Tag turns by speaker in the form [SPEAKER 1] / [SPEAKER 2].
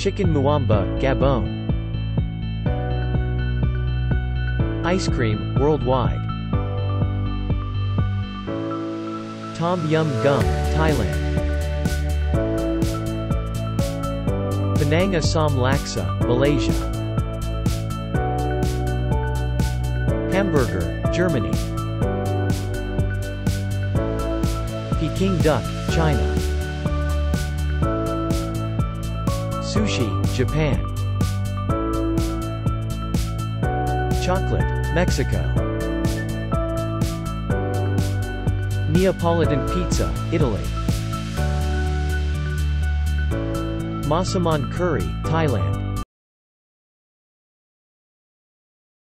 [SPEAKER 1] Chicken Muamba, Gabon. Ice cream, worldwide. Tom Yum Gum, Thailand. Penang Assam Laksa, Malaysia. Hamburger, Germany. Peking duck, China. Sushi, Japan. Chocolate, Mexico. Neapolitan pizza, Italy. Masaman curry, Thailand.